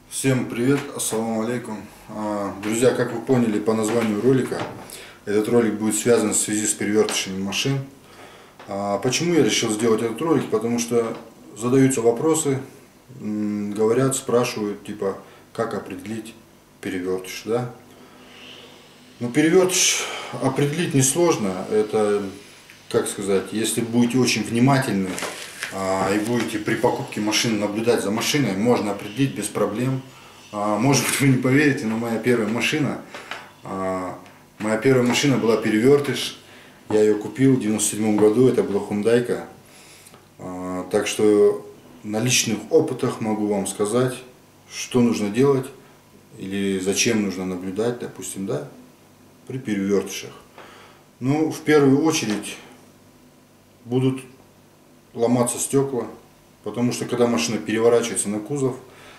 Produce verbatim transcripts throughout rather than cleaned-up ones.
Всем привет, ассаламу алейкум. Друзья, как вы поняли по названию ролика, этот ролик будет связан в связи с перевертышами машин. Почему я решил сделать этот ролик? Потому что задаются вопросы, говорят, спрашивают, типа, как определить перевертыш, да? Ну, перевертыш определить несложно. Это, как сказать, если будете очень внимательны и будете при покупке машины наблюдать за машиной, можно определить без проблем. Может быть, вы не поверите, но моя первая машина, моя первая машина была перевертыш. Я ее купил в девяносто седьмом году, это была хундайка. Так что на личных опытах могу вам сказать, что нужно делать или зачем нужно наблюдать, допустим, да, при перевертышах. Ну, в первую очередь будут ломаться стекла, потому что когда машина переворачивается на кузов,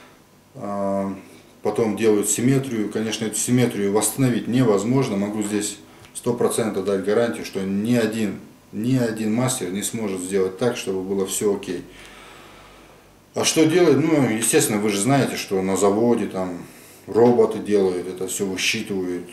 потом делают симметрию, конечно, эту симметрию восстановить невозможно. Могу здесь сто процентов дать гарантию, что ни один, ни один мастер не сможет сделать так, чтобы было все окей. А что делать? Ну, естественно, вы же знаете, что на заводе там роботы делают, это все высчитывают.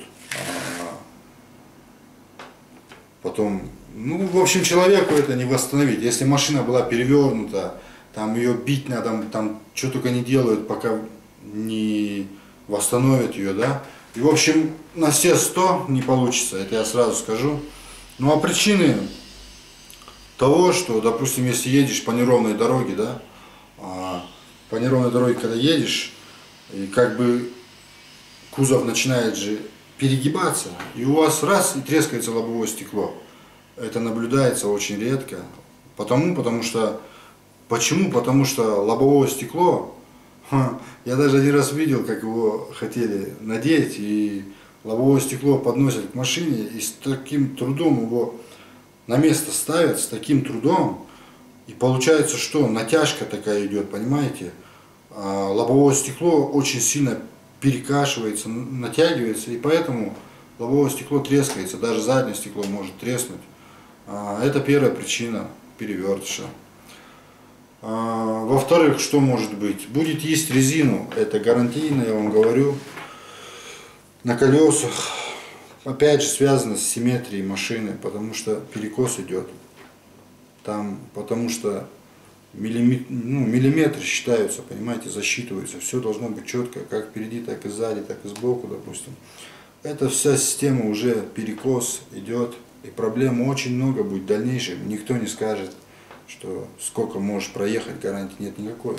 Потом, ну, в общем, человеку это не восстановить. Если машина была перевернута, там ее бить надо, там что только не делают, пока не восстановят ее, да. И, в общем, на все сто не получится, это я сразу скажу. Ну, а причины того, что, допустим, если едешь по неровной дороге, да, по неровной дороге, когда едешь, и как бы кузов начинает же перегибаться, и у вас раз и трескается лобовое стекло. Это наблюдается очень редко. Потому, потому что, почему? Потому что лобовое стекло, ха, я даже один раз видел, как его хотели надеть, и лобовое стекло подносят к машине, и с таким трудом его на место ставят, с таким трудом, и получается, что натяжка такая идет, понимаете? А лобовое стекло очень сильно перекашивается, натягивается, и поэтому лобовое стекло трескается, даже заднее стекло может треснуть. Это первая причина перевертыша. Во-вторых, что может быть? Будет есть резину, это гарантийно, я вам говорю, на колесах. Опять же связано с симметрией машины, потому что перекос идет. Там, потому что Миллиметр, ну, миллиметры считаются, понимаете, засчитываются. Все должно быть четко, как впереди, так и сзади, так и сбоку, допустим. Эта вся система уже перекос идет, и проблем очень много будет в дальнейшем. Никто не скажет, что сколько можешь проехать, гарантии нет никакой.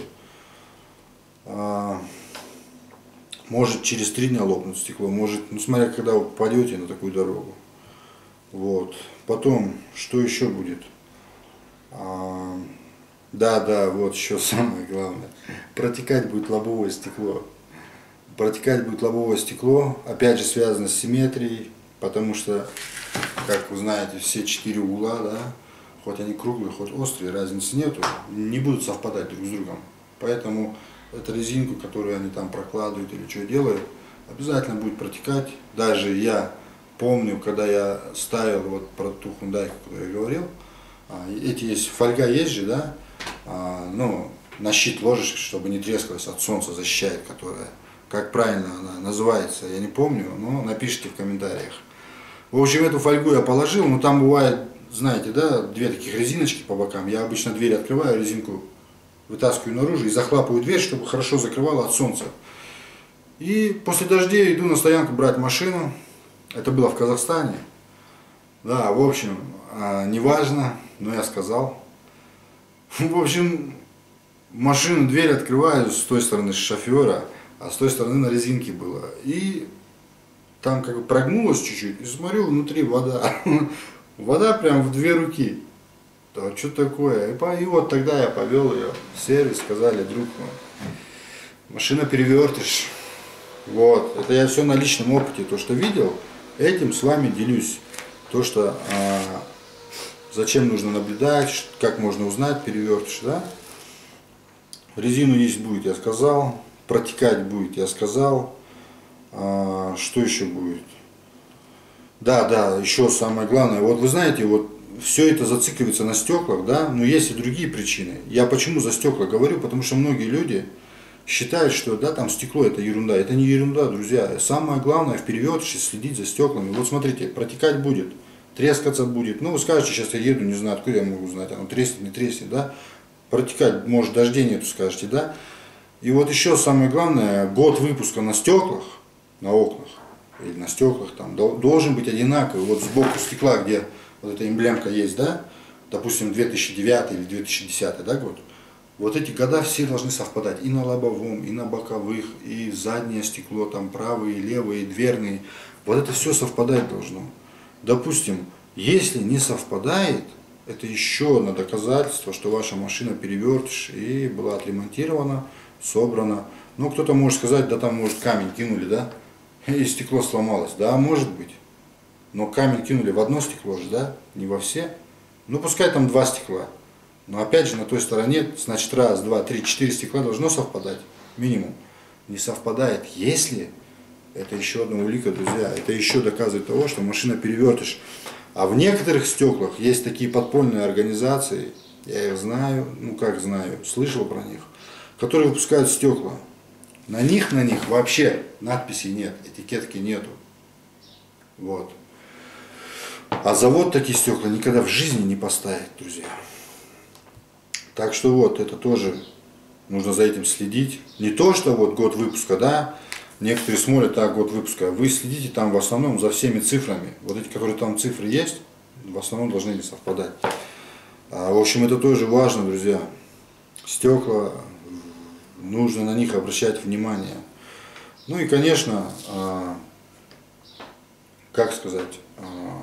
А, может через три дня лопнуть стекло, может, ну смотря когда вы попадете на такую дорогу. Вот. Потом, что еще будет? А, Да, да, вот еще самое главное. Протекать будет лобовое стекло. Протекать будет лобовое стекло, опять же связано с симметрией, потому что, как вы знаете, все четыре угла, да, хоть они круглые, хоть острые, разницы нету, не будут совпадать друг с другом. Поэтому эту резинку, которую они там прокладывают или что делают, обязательно будет протекать. Даже я помню, когда я ставил вот про ту хундайку, которую я говорил, эти есть, фольга есть же, да, ну, на щит ложишь, чтобы не трескалась, от солнца защищает, которая, как правильно она называется, я не помню, но напишите в комментариях. В общем, эту фольгу я положил, но там бывает, знаете, да, две таких резиночки по бокам. Я обычно дверь открываю, резинку вытаскиваю наружу и захлапываю дверь, чтобы хорошо закрывала от солнца. И после дождей иду на стоянку брать машину. Это было в Казахстане. Да, в общем, неважно, но я сказал. В общем, машину, дверь открываю с той стороны шофера, а с той стороны на резинке было. И там как бы прогнулось чуть-чуть, и смотрю, внутри вода. Вода прям в две руки. Да что такое? И вот тогда я повел ее в сервис, сказали, друг мой, машина перевертыш. Вот, это я все на личном опыте, то, что видел, этим с вами делюсь. То, что... Зачем нужно наблюдать, как можно узнать перевертыш, да? Резину есть будет, я сказал. Протекать будет, я сказал. А, что еще будет? Да, да, еще самое главное. Вот вы знаете, вот все это зацикливается на стеклах, да? Но есть и другие причины. Я почему за стекла говорю? Потому что многие люди считают, что да, там стекло это ерунда. Это не ерунда, друзья. Самое главное в перевертыше следить за стеклами. Вот смотрите, протекать будет, трескаться будет. Ну, вы скажете, сейчас я еду, не знаю, откуда я могу знать, оно треснет, не треснет, да. Протекать, может, дождей нету, скажете, да. И вот еще самое главное, год выпуска на стеклах, на окнах или на стеклах там должен быть одинаковый. Вот сбоку стекла, где вот эта эмблемка есть, да, допустим, две тысячи девятый или две тысячи десятый, да, год. Вот эти года все должны совпадать и на лобовом, и на боковых, и заднее стекло, там правые, левые, дверные. Вот это все совпадать должно. Допустим, если не совпадает, это еще одно доказательство, что ваша машина перевертыш и была отремонтирована, собрана. Ну, кто-то может сказать, да там, может, камень кинули, да, и стекло сломалось. Да, может быть. Но камень кинули в одно стекло же, да, не во все. Ну, пускай там два стекла. Но опять же, на той стороне, значит, раз, два, три, четыре стекла должно совпадать, минимум. Не совпадает, если, это еще одна улика, друзья, это еще доказывает того, что машина перевертыш. А в некоторых стеклах есть такие подпольные организации, я их знаю, ну как знаю, слышал про них, которые выпускают стекла. На них, на них вообще надписей нет, этикетки нету. Вот. А завод такие стекла никогда в жизни не поставит, друзья. Так что вот, это тоже нужно за этим следить. Не то, что вот год выпуска, да, некоторые смотрят, так, год выпуска. Вы следите там в основном за всеми цифрами. Вот эти, которые там цифры есть, в основном должны не совпадать. А, в общем, это тоже важно, друзья. Стекла, нужно на них обращать внимание. Ну и, конечно, а, как сказать... А,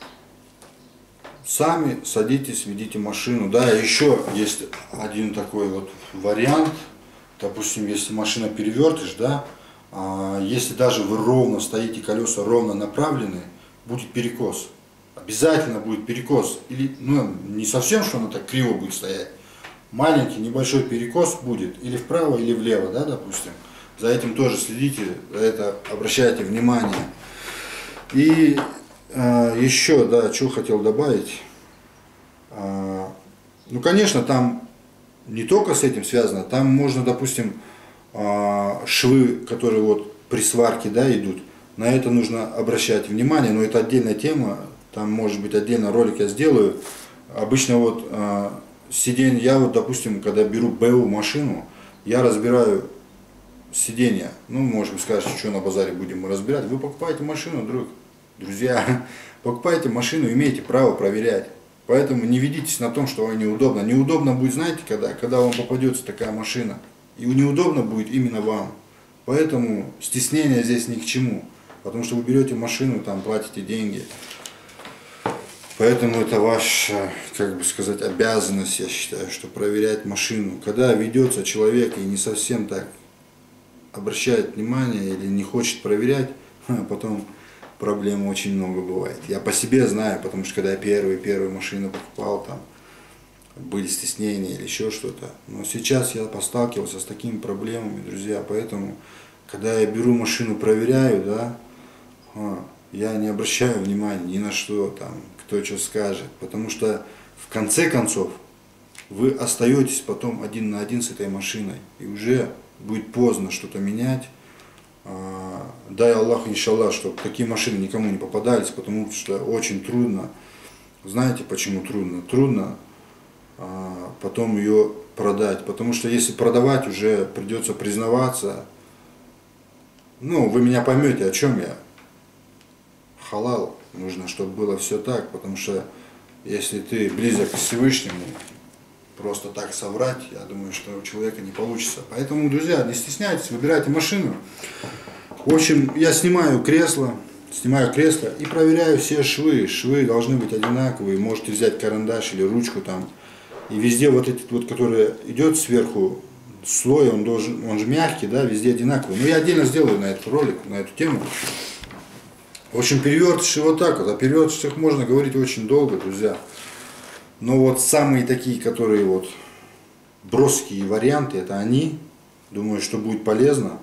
сами садитесь, ведите машину. Да, еще есть один такой вот вариант. Допустим, если машина перевертыш, да, а если даже вы ровно стоите, колеса ровно направлены, будет перекос. Обязательно будет перекос. Или, ну, не совсем, что она так криво будет стоять. Маленький, небольшой перекос будет. Или вправо, или влево, да, допустим. За этим тоже следите, за это обращайте внимание. И еще, да, что хотел добавить. Ну, конечно, там не только с этим связано, там можно, допустим, швы, которые вот при сварке, да, идут, на это нужно обращать внимание, но это отдельная тема, там, может быть, отдельно ролик я сделаю. Обычно вот сиденье, я вот, допустим, когда беру БУ машину, я разбираю сиденье. Ну, может быть, скажете, что на базаре будем разбирать. Вы покупаете машину, друг. Друзья, покупайте машину, имеете право проверять. Поэтому не ведитесь на том, что вам неудобно. Неудобно будет, знаете, когда? Когда вам попадется такая машина. И неудобно будет именно вам. Поэтому стеснение здесь ни к чему. Потому что вы берете машину, там платите деньги. Поэтому это ваша, как бы сказать, обязанность, я считаю, что проверять машину. Когда ведется человек и не совсем так обращает внимание или не хочет проверять, потом... проблем очень много бывает. Я по себе знаю, потому что когда я первую первую машину покупал, там были стеснения или еще что-то. Но сейчас я посталкивался с такими проблемами, друзья. Поэтому, когда я беру машину, проверяю, да, я не обращаю внимания ни на что, там, кто что скажет. Потому что в конце концов вы остаетесь потом один на один с этой машиной. И уже будет поздно что-то менять. Дай Аллах, иншаллах, чтобы такие машины никому не попадались, потому что очень трудно. Знаете, почему трудно? Трудно а, потом ее продать, потому что если продавать, уже придется признаваться. Ну, вы меня поймете, о чем я. Халал. Нужно, чтобы было все так, потому что если ты близок к Всевышнему, просто так соврать, я думаю, что у человека не получится. Поэтому, друзья, не стесняйтесь, выбирайте машину. В общем, я снимаю кресло, снимаю кресло и проверяю все швы. Швы должны быть одинаковые. Можете взять карандаш или ручку там. И везде вот этот вот, который идет сверху слой, он должен, он же мягкий, да, везде одинаковый. Но я отдельно сделаю на этот ролик, на эту тему. В общем, перевертыши вот так вот. О перевертышах можно говорить очень долго, друзья. Но вот самые такие, которые вот броские варианты, это они. Думаю, что будет полезно.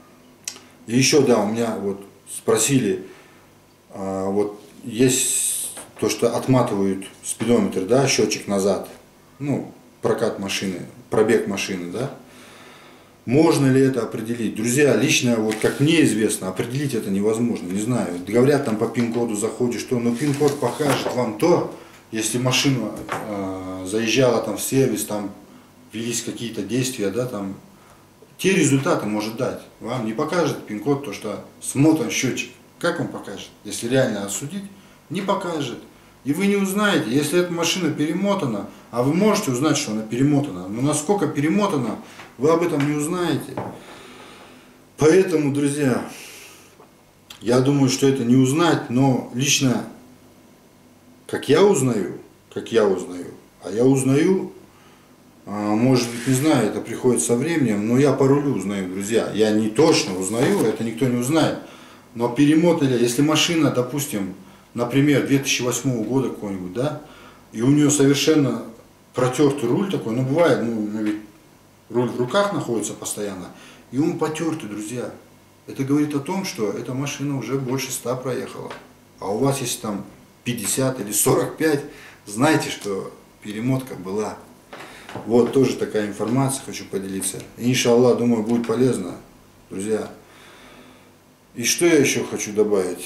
И еще, да, у меня вот спросили, а, вот есть то, что отматывают спидометр, да, счетчик назад, ну, прокат машины, пробег машины, да. Можно ли это определить? Друзья, лично, вот как мне известно, определить это невозможно, не знаю. Говорят, там по пин-коду заходишь, что, но пин-код покажет вам то, если машина э, заезжала там в сервис, там велись какие-то действия, да, там, те результаты может дать. Вам не покажет пин-код, то, что смотан счетчик. Как он покажет? Если реально осудить, не покажет. И вы не узнаете, если эта машина перемотана, а вы можете узнать, что она перемотана, но насколько перемотана, вы об этом не узнаете. Поэтому, друзья, я думаю, что это не узнать, но лично, как я узнаю, как я узнаю, а я узнаю, может быть, не знаю, это приходит со временем, но я по рулю узнаю, друзья. Я не точно узнаю, это никто не узнает. Но перемотали, если машина, допустим, например, две тысячи восьмого года какой-нибудь, да, и у нее совершенно протертый руль такой, ну бывает, ну ведь руль в руках находится постоянно, и он потертый, друзья. Это говорит о том, что эта машина уже больше ста проехала. А у вас если там пятьдесят или сорок пять, знайте, что перемотка была. Вот тоже такая информация, хочу поделиться. Иншаллах, думаю, будет полезно, друзья. И что я еще хочу добавить?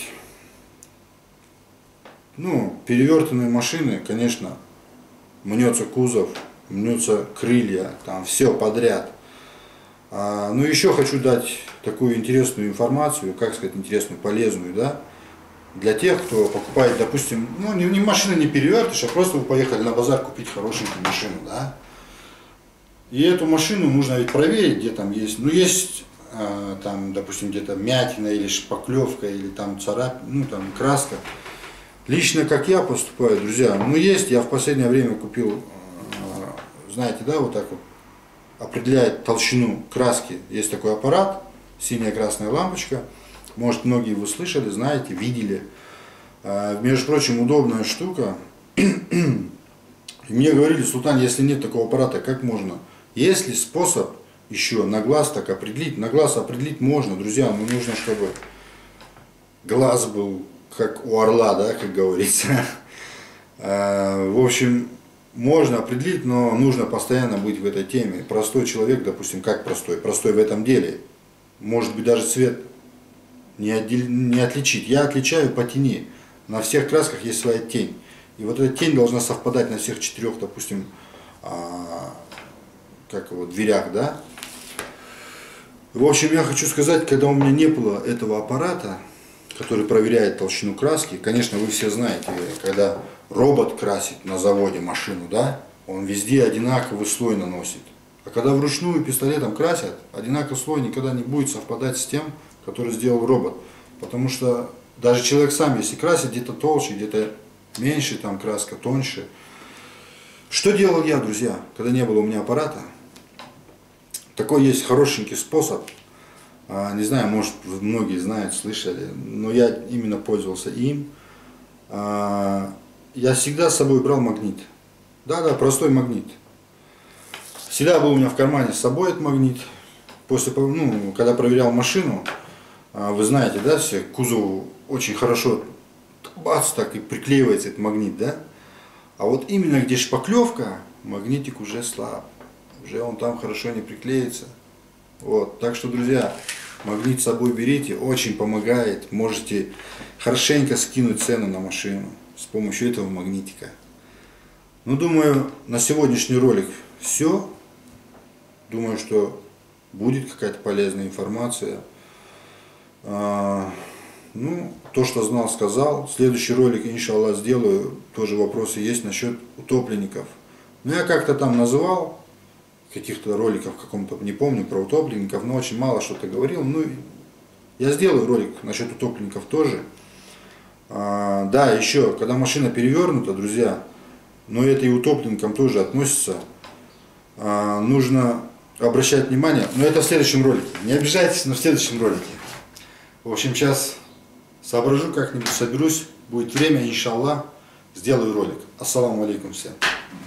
Ну, перевертанные машины, конечно, мнется кузов, мнется крылья, там все подряд. А, но еще хочу дать такую интересную информацию, как сказать, интересную, полезную, да, для тех, кто покупает, допустим, ну, не, не машина не перевертыш, а просто вы поехали на базар купить хорошенькую машину, да. И эту машину нужно ведь проверить, где там есть, ну, есть, а, там, допустим, где-то мятина или шпаклевка, или там царапина, ну, там краска. Лично как я поступаю, друзья, ну, есть, я в последнее время купил, знаете, да, вот так вот, определяет толщину краски, есть такой аппарат, синяя красная лампочка, может, многие вы слышали, знаете, видели. Между прочим, удобная штука. Мне говорили, Султан, если нет такого аппарата, как можно? Есть ли способ еще на глаз так определить? На глаз определить можно, друзья, но нужно, чтобы глаз был как у орла, да, как говорится. В общем, можно определить, но нужно постоянно быть в этой теме. Простой человек, допустим, как простой? Простой в этом деле. Может быть, даже цвет не, отдел... не отличить. Я отличаю по тени. На всех красках есть своя тень. И вот эта тень должна совпадать на всех четырех, допустим, а, как его, дверях, да. В общем, я хочу сказать, когда у меня не было этого аппарата, который проверяет толщину краски, конечно, вы все знаете, когда робот красит на заводе машину, да, он везде одинаковый слой наносит. А когда вручную пистолетом красят, одинаковый слой никогда не будет совпадать с тем, который сделал робот. Потому что даже человек сам, если красит где-то толще, где-то меньше, там краска тоньше. Что делал я, друзья, когда не было у меня аппарата? Такой есть хорошенький способ. Не знаю, может, многие знают, слышали, но я именно пользовался им. Я всегда с собой брал магнит. Да-да, простой магнит. Всегда был у меня в кармане с собой этот магнит. После, ну, когда проверял машину, вы знаете, да, все, к кузову очень хорошо, бац, так и приклеивается этот магнит, да. А вот именно где шпаклевка, магнитик уже слаб. Уже он там хорошо не приклеится. Вот, так что, друзья, магнит с собой берите, очень помогает. Можете хорошенько скинуть цену на машину с помощью этого магнитика. Ну, думаю, на сегодняшний ролик все. Думаю, что будет какая-то полезная информация. А, ну, то, что знал, сказал. Следующий ролик, иншаллах, сделаю. Тоже вопросы есть насчет утопленников. Ну, я как-то там называл каких-то роликов, в каком-то, не помню, про утопленников, но очень мало что-то говорил. Ну, я сделаю ролик насчет утопленников тоже. А, да, еще, когда машина перевернута, друзья, но это и утопленникам тоже относится, а, нужно обращать внимание, но это в следующем ролике. Не обижайтесь, но в следующем ролике. В общем, сейчас соображу как-нибудь, соберусь, будет время, иншаллах, сделаю ролик. Ассаламу алейкум всем.